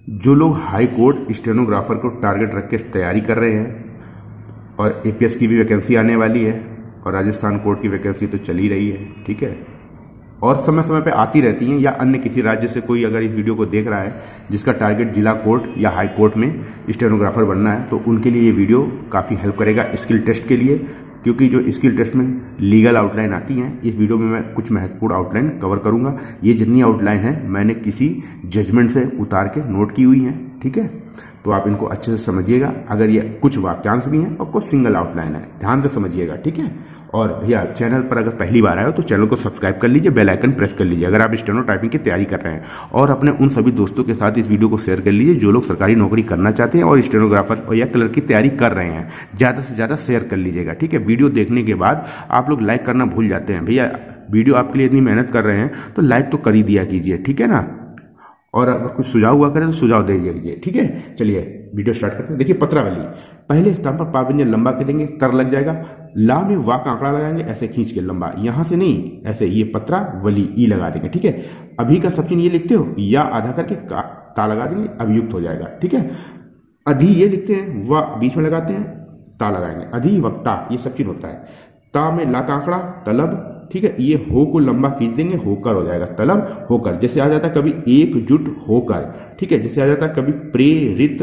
जो लोग high court stenographer को टारगेट रख के तैयारी कर रहे हैं और एपीएस की भी वैकेंसी आने वाली है और राजस्थान कोर्ट की वैकेंसी तो चल ही रही है, ठीक है, और समय समय पे आती रहती हैं, या अन्य किसी राज्य से कोई अगर इस वीडियो को देख रहा है जिसका टारगेट जिला कोर्ट या हाई कोर्ट में स्टेनोग्राफर बनना है, तो उनके लिए ये वीडियो काफ़ी हेल्प करेगा स्किल टेस्ट के लिए, क्योंकि जो स्किल टेस्ट में लीगल आउटलाइन आती हैं, इस वीडियो में मैं कुछ महत्वपूर्ण आउटलाइन कवर करूंगा। ये जितनी आउटलाइन है मैंने किसी जजमेंट से उतार के नोट की हुई हैं, ठीक है, तो आप इनको अच्छे से समझिएगा। अगर ये कुछ वाक्यांश भी हैं और कुछ सिंगल आउटलाइन है, ध्यान से समझिएगा, ठीक है। और भैया चैनल पर अगर पहली बार आए हो तो चैनल को सब्सक्राइब कर लीजिए, बेल आइकन प्रेस कर लीजिए अगर आप स्टेनो टाइपिंग की तैयारी कर रहे हैं, और अपने उन सभी दोस्तों के साथ इस वीडियो को शेयर कर लीजिए जो लोग सरकारी नौकरी करना चाहते हैं और स्टेनोग्राफर और या क्लर्क की तैयारी कर रहे हैं। ज़्यादा से ज़्यादा शेयर कर लीजिएगा, ठीक है। वीडियो देखने के बाद आप लोग लाइक करना भूल जाते हैं। भैया वीडियो आपके लिए इतनी मेहनत कर रहे हैं तो लाइक तो कर ही दिया कीजिए, ठीक है ना। और अगर कुछ सुझाव हुआ करें तो सुझाव दे दीजिए, ठीक है। चलिए वीडियो स्टार्ट करते हैं। देखिए पत्रावली, पहले स्थान पर पा व्यंजन लंबा करेंगे, तर लग जाएगा। ला में वा का आंकड़ा लगाएंगे, ऐसे खींच के लंबा, यहां से नहीं, ऐसे ये पत्रावली ई लगा देंगे, ठीक है। अभी का सब चीज ये लिखते हो, या आधा करके ता लगा देंगे, अभियुक्त हो जाएगा, ठीक है। अधि ये लिखते हैं, व बीच में लगाते हैं, ता लगाएंगे, अधिवक्ता ये सब चीज होता है। ता में ला का आंकड़ा तलब, ठीक है, ये हो को लंबा खींच देंगे, होकर हो जाएगा, तलब होकर। जैसे आ जाता है कभी एकजुट होकर, ठीक है, जैसे आ जाता है कभी प्रेरित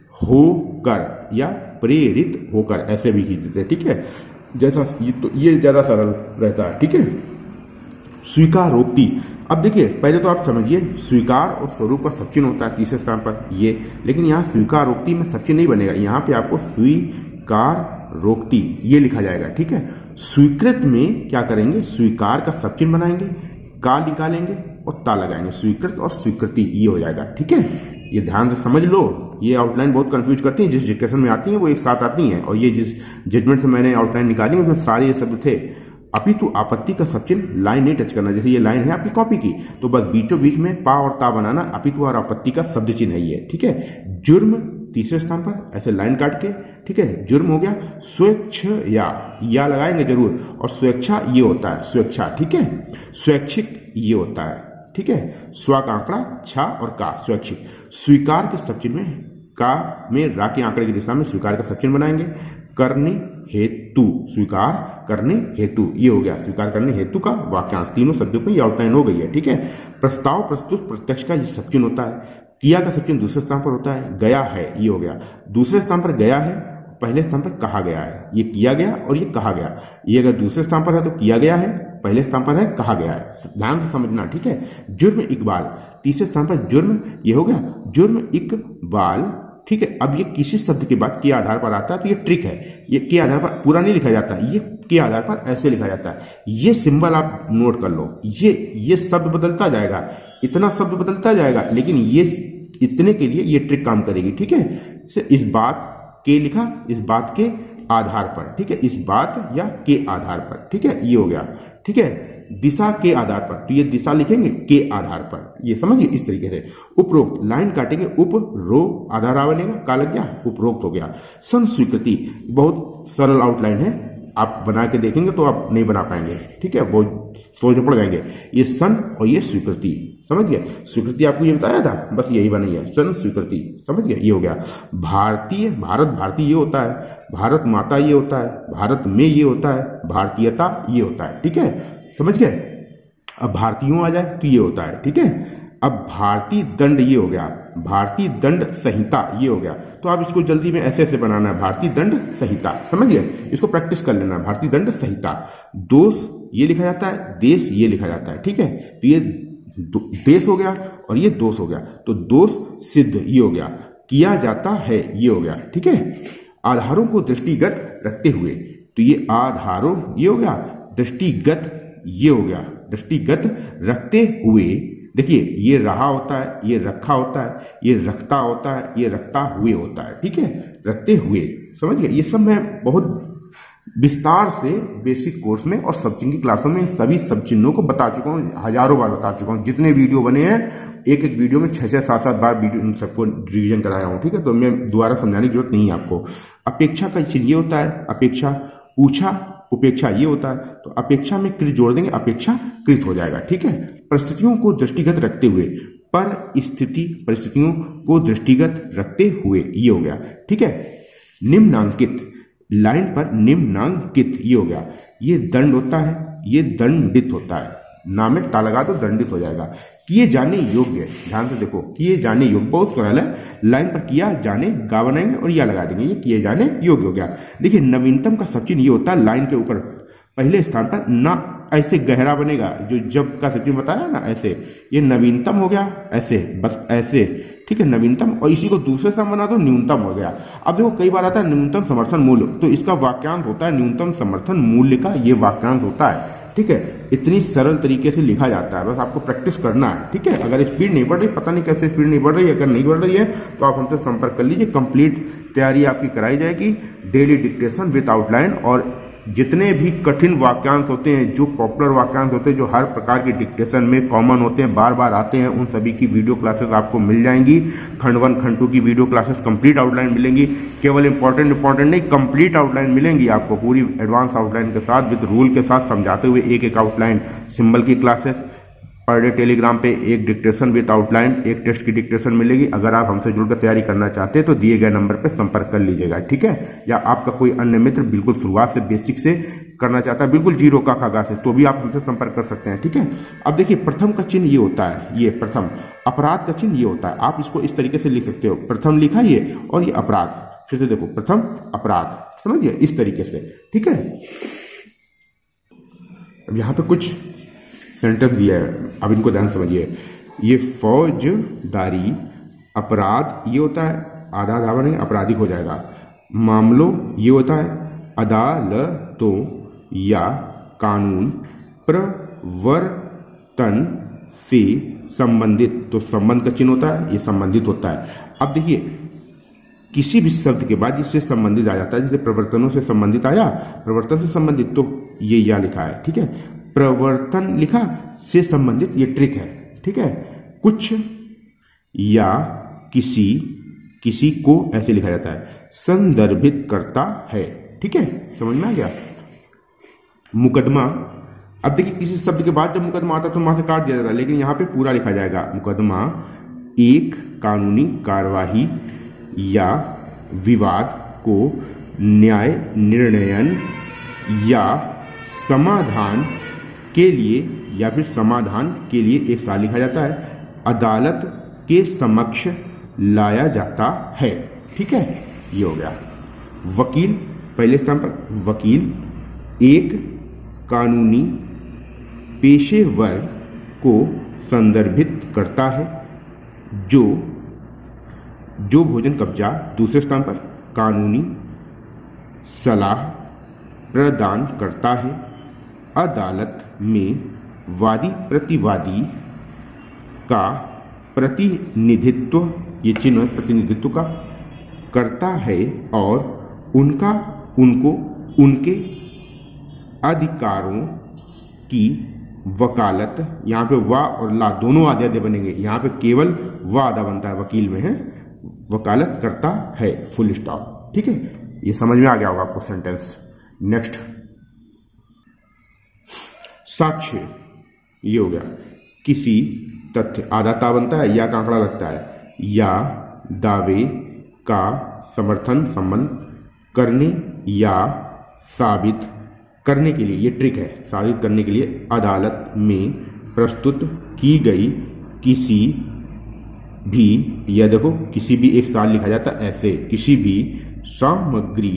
होकर या प्रेरित होकर, ऐसे भी खींच देते हैं, ठीक है। जैसा ये ज्यादा सरल रहता है, ठीक है। स्वीकारोक्ति, अब देखिए पहले तो आप समझिए, स्वीकार और स्वरूप का सब चिन्ह होता है तीसरे स्थान पर ये, लेकिन यहाँ स्वीकारोक्ति में सब चिन्ह नहीं बनेगा, यहाँ पे आपको स्वीकार रोक्ति ये लिखा जाएगा, ठीक है। स्वीकृत में क्या करेंगे, स्वीकार का सब चिन्ह बनाएंगे, का निकालेंगे और ता लगाएंगे, स्वीकृत और स्वीकृति ये हो जाएगा, ठीक है। ये ध्यान से समझ लो, ये आउटलाइन बहुत कंफ्यूज करती है, जिस डिस्कशन में आती है वो एक साथ आती हैं, और ये जिस जजमेंट से मैंने आउटलाइन निकाली उसमें सारे ये शब्द थे। अपितु आपत्ति का सब चिन्ह लाइन नहीं टच करना, जैसे ये लाइन है आपकी कॉपी की, तो बस बीचों बीच में पा और ता बनाना, अपितु और आपत्ति का शब्द चिन्ह है ये, ठीक है। जुर्म तीसरे स्थान पर ऐसे लाइन काट के, ठीक है, जुर्म हो गया। स्वेच्छ या लगाएंगे जरूर, और स्वेच्छा ये होता है, स्वेच्छा, ठीक है। स्वैच्छिक ये होता है, ठीक है। स्व का आंकड़ा छा और का, स्वैच्छिक। स्वीकार के सब चिन्ह में का में रा के आंकड़े की दिशा में स्वीकार का सब चिन्ह बनाएंगे। करने हेतु, स्वीकार करने हेतु ये हो गया, स्वीकार करने हेतु का वाक्यांश, तीनों शब्दों को ये आउटलाइन हो गई है, ठीक है। प्रस्ताव प्रस्तुत प्रत्यक्ष का ये सब चिन्ह होता है। किया का सब चिन्ह दूसरे स्थान पर होता है। गया है ये हो गया, दूसरे स्थान पर गया है, पहले स्थान पर कहा गया है, ये किया गया और ये कहा गया। ये अगर दूसरे स्थान पर है तो किया गया है, पहले स्थान पर है कहा गया है, ध्यान से समझना, ठीक है। जुर्म इकबाल, तीसरे स्थान पर जुर्म ये हो गया, जुर्म इकबाल, ठीक है। अब ये किसी शब्द के बाद के आधार पर आता है, तो ये ट्रिक है, ये के आधार पर पूरा नहीं लिखा जाता, ये के आधार पर ऐसे लिखा जाता है। ये सिंबल आप नोट कर लो, ये शब्द बदलता जाएगा, इतना शब्द बदलता जाएगा, लेकिन ये इतने के लिए ये ट्रिक काम करेगी, ठीक है। इस बात के लिखा, इस बात के आधार पर, ठीक है, इस बात या के आधार पर, ठीक है, ये हो गया, ठीक है। दिशा के आधार पर, तो ये दिशा लिखेंगे के आधार पर, ये समझिए इस तरीके से। उपरोक्त लाइन काटेंगे, उप रो आधार आ बनेगा, का लग गया, उपरोक्त हो गया। संस्वीकृति बहुत सरल आउटलाइन है, आप बना के देखेंगे तो आप नहीं बना पाएंगे, ठीक है, बहुत सोच पड़ जाएंगे। ये सन और ये स्वीकृति, समझ गए। स्वीकृति आपको ये बताया था, बस यही बनी है, सन स्वीकृति, समझ गए, ये हो गया। भारतीय, भारत भारतीय ये होता है, भारत माता ये होता है, भारत में ये होता है, भारतीयता ये होता है, ठीक है, समझ गए। अब भारतीयों आ जाए तो ये होता है, ठीक है। अब भारतीय दंड ये हो गया, भारतीय दंड संहिता ये हो गया, तो आप इसको जल्दी में ऐसे ऐसे बनाना है, भारतीय दंड संहिता, समझ गए, इसको प्रैक्टिस कर लेना, भारतीय दंड संहिता। दोष ये लिखा जाता है, देश ये लिखा जाता है, ठीक है। तो ये देश हो गया और ये दोष हो गया, तो दोष सिद्ध ये हो गया, किया जाता है ये हो गया, ठीक है। आधारों को दृष्टिगत रखते हुए, तो ये आधारों ये हो गया, दृष्टिगत ये हो गया, दृष्टिगत रखते हुए। देखिए ये रहा होता है, ये रखा होता है, ये रखता होता है, ये रखता हुए होता है, ठीक है, रखते हुए, समझ गए। ये सब मैं बहुत विस्तार से बेसिक कोर्स में और सब चिन्ह की क्लासों में इन सभी सब चिन्हों को बता चुका हूँ, हजारों बार बता चुका हूँ। जितने वीडियो बने हैं, एक एक वीडियो में 6-6, 7-7 बार वीडियो इन सबको रिवीजन कराया हूँ, ठीक है, तो मैं दोबारा समझाने की जरूरत नहीं है आपको। अपेक्षा का चिन्ह ये होता है, अपेक्षा। पूछा, उपेक्षा ये होता है, तो अपेक्षा में कृत जोड़ देंगे, अपेक्षा कृत हो जाएगा, ठीक है। परिस्थितियों को दृष्टिगत रखते हुए, परिस्थितियों को दृष्टिगत रखते हुए, ये हो गया। ठीक है, निम्नांकित, लाइन पर निम्नांकित, ये हो गया। ये दंड होता है, ये दंडित होता है, नाम में ता लगा तो दंडित हो जाएगा। किए जाने योग्य, ध्यान से देखो, किए जाने योग्य बहुत सरल है। लाइन पर किया जाने गा बनाएंगे और या लगा देंगे, ये किए जाने योग्य हो गया। देखिए नवीनतम का सबचिन्ह ये होता है लाइन के ऊपर पहले स्थान पर, ना ऐसे गहरा बनेगा जो जब का सबचिन्ह बताया ना, ऐसे ये नवीनतम हो गया, ऐसे बस ऐसे। ठीक है, नवीनतम, और इसी को दूसरे स्थान बना दो न्यूनतम हो गया। अब देखो कई बार आता है न्यूनतम समर्थन मूल्य, तो इसका वाक्यांश होता है न्यूनतम समर्थन मूल्य का, ये वाक्यांश होता है। ठीक है, इतनी सरल तरीके से लिखा जाता है, बस आपको प्रैक्टिस करना है। ठीक है, अगर स्पीड नहीं बढ़ रही, पता नहीं कैसे स्पीड नहीं बढ़ रही है, अगर नहीं बढ़ रही है तो आप हमसे संपर्क कर लीजिए। कंप्लीट तैयारी आपकी कराई जाएगी, डेली डिक्टेशन विद आउटलाइन, और जितने भी कठिन वाक्यांश होते हैं, जो पॉपुलर वाक्यांश होते हैं, जो हर प्रकार की डिक्टेशन में कॉमन होते हैं, बार बार आते हैं, उन सभी की वीडियो क्लासेस आपको मिल जाएंगी। खंड 1 खंड 2 की वीडियो क्लासेस कंप्लीट आउटलाइन मिलेंगी, केवल इंपॉर्टेंट नहीं, कंप्लीट आउटलाइन मिलेंगी आपको, पूरी एडवांस आउटलाइन के साथ, विद रूल के साथ समझाते हुए एक एक आउटलाइन। सिंबल की क्लासेस पर डे टेलीग्राम पे एक डिक्टेशन विद आउटलाइन, एक टेस्ट की डिक्टेशन मिलेगी। अगर आप हमसे जुड़कर तैयारी करना चाहते हैं तो दिए गए नंबर पे संपर्क कर लीजिएगा। ठीक है, या आपका कोई अन्य मित्र बिल्कुल शुरुआत से बेसिक से करना चाहता है, बिल्कुल जीरो का खागा से, तो भी आप हमसे संपर्क कर सकते हैं। ठीक है, अब देखिए प्रथम का चिन्ह ये होता है, ये प्रथम। अपराध का चिन्ह ये होता है, आप इसको इस तरीके से लिख सकते हो, प्रथम लिखा ये और ये अपराध। फिर से देखो, प्रथम अपराध, समझिए इस तरीके से। ठीक है, अब यहां पे कुछ सेंटेंस दिया है, अब इनको ध्यान समझिए। ये फौजदारी अपराध ये होता है, आधा आधा बनेंगे, अपराधिक हो जाएगा। मामलों ये होता है अदालतों या कानून प्रवर्तन से संबंधित, तो संबंध का चिन्ह होता है, ये संबंधित होता है। अब देखिए किसी भी शब्द के बाद इससे संबंधित आ जाता है, जैसे प्रवर्तनों से संबंधित आया, प्रवर्तन से संबंधित, तो ये या लिखा है। ठीक है, प्रवर्तन लिखा से संबंधित, ये ट्रिक है। ठीक है, कुछ या किसी को ऐसे लिखा जाता है, संदर्भित करता है। ठीक है, समझ में आ गया। मुकदमा, अब देखिए किसी शब्द के बाद जब मुकदमा आता है तो वहां से काट दिया जाता है, लेकिन यहां पे पूरा लिखा जाएगा। मुकदमा एक कानूनी कार्यवाही या विवाद को न्याय निर्णयन या समाधान के लिए, या फिर समाधान के लिए एक साल लिखा जाता है, अदालत के समक्ष लाया जाता है। ठीक है, ये हो गया। वकील पहले स्थान पर, वकील एक कानूनी पेशेवर को संदर्भित करता है जो भोजन कब्जा दूसरे स्थान पर, कानूनी सलाह प्रदान करता है, अदालत में वादी प्रतिवादी का प्रतिनिधित्व, ये चिन्ह प्रतिनिधित्व का, करता है और उनको उनके अधिकारों की वकालत, यहाँ पे वा और ला दोनों आधे आधे बनेंगे, यहाँ पे केवल वा आधा बनता है, वकील में है, वकालत करता है, फुल स्टॉप। ठीक है, ये समझ में आ गया होगा आपको सेंटेंस। नेक्स्ट साक्ष्य, ये हो गया। किसी तथ्य, आधा ता बनता है, या का आंकड़ा लगता है, या दावे का समर्थन संबंध करने या साबित करने के लिए, ये ट्रिक है, साबित करने के लिए अदालत में प्रस्तुत की गई किसी भी, या देखो किसी भी एक साल लिखा जाता है ऐसे, किसी भी सामग्री,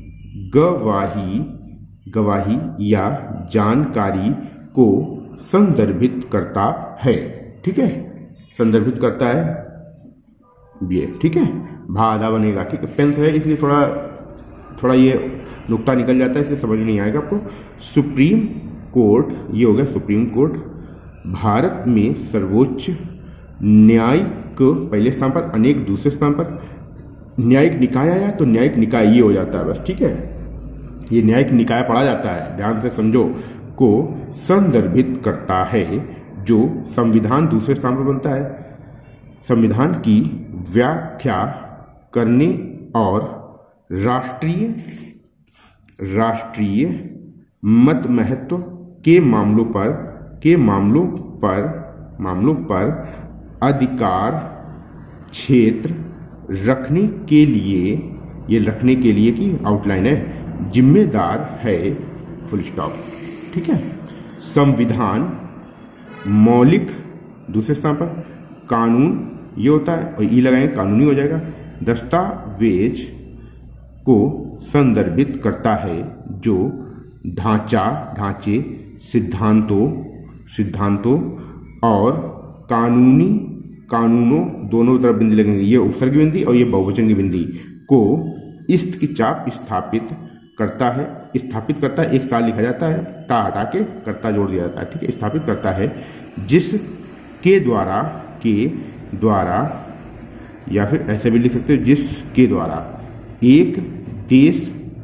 गवाही या जानकारी को संदर्भित करता है। ठीक है, संदर्भित करता है ये। ठीक है, भा आधा बनेगा। ठीक है, पेन है इसलिए थोड़ा ये नुक्ता निकल जाता है, इसलिए समझ नहीं आएगा आपको। सुप्रीम कोर्ट, ये हो गया सुप्रीम कोर्ट, भारत में सर्वोच्च न्यायिक पहले स्थान पर, अनेक दूसरे स्थान पर, न्यायिक निकाय आया तो न्यायिक निकाय ये हो जाता है बस। ठीक है, ये न्यायिक निकाय पढ़ा जाता है, ध्यान से समझो, को संदर्भित करता है, जो संविधान दूसरे स्थान पर बनता है, संविधान की व्याख्या करने और राष्ट्रीय मत महत्व के मामलों पर अधिकार क्षेत्र रखने के लिए, ये रखने के लिए की आउटलाइन है, जिम्मेदार है, फुल स्टॉप। ठीक है। संविधान, मौलिक, दूसरे स्थान पर कानून ये होता है और ई लगाएंगे कानूनी हो जाएगा, दस्तावेज को संदर्भित करता है जो ढांचे, सिद्धांतों और कानूनों दोनों तरफ बिंदी लगेंगे, ये उपसर्ग की बिंदी और ये बहुवचन की बिंदी को इस्त की चाप स्थापित करता है, एक साल लिखा जाता है, ता हटा के करता जोड़ दिया जाता है। ठीक है। स्थापित करता है जिसके द्वारा या फिर ऐसे भी लिख सकते हो जिसके द्वारा एक देश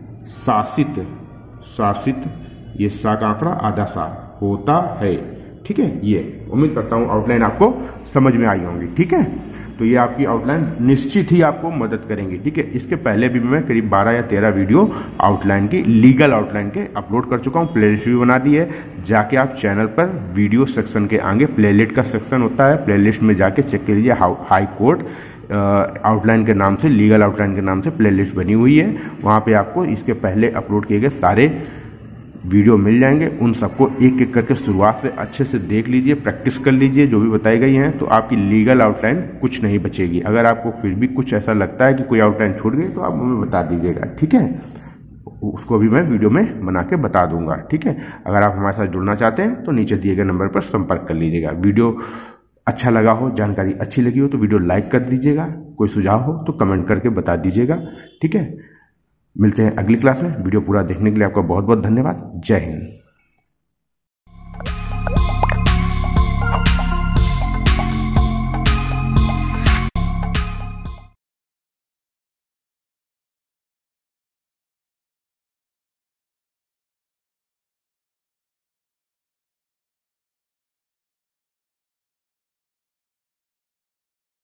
शासित ये सा का आंकड़ा आधा सा होता है। ठीक है। ये उम्मीद करता हूं आउटलाइन आपको समझ में आई होंगी। ठीक है। तो ये आपकी आउटलाइन निश्चित ही आपको मदद करेंगी। ठीक है। इसके पहले भी मैं करीब 12 या 13 वीडियो आउटलाइन की, लीगल आउटलाइन के अपलोड कर चुका हूँ, प्लेलिस्ट भी बना दी है। जाके आप चैनल पर वीडियो सेक्शन के आगे प्लेलिस्ट का सेक्शन होता है, प्लेलिस्ट में जाके चेक कर लीजिए। हाई कोर्ट आउटलाइन के नाम से, लीगल आउटलाइन के नाम से प्लेलिस्ट बनी हुई है। वहाँ पे आपको इसके पहले अपलोड किए गए सारे वीडियो मिल जाएंगे। उन सबको एक एक करके शुरुआत से अच्छे से देख लीजिए, प्रैक्टिस कर लीजिए जो भी बताई गई हैं, तो आपकी लीगल आउटलाइन कुछ नहीं बचेगी। अगर आपको फिर भी कुछ ऐसा लगता है कि कोई आउटलाइन छूट गई तो आप हमें बता दीजिएगा। ठीक है। उसको भी मैं वीडियो में बना के बता दूंगा। ठीक है। अगर आप हमारे साथ जुड़ना चाहते हैं तो नीचे दिए गए नंबर पर संपर्क कर लीजिएगा। वीडियो अच्छा लगा हो, जानकारी अच्छी लगी हो तो वीडियो लाइक कर दीजिएगा। कोई सुझाव हो तो कमेंट करके बता दीजिएगा। ठीक है। मिलते हैं अगली क्लास में। वीडियो पूरा देखने के लिए आपका बहुत बहुत धन्यवाद। जय हिंद।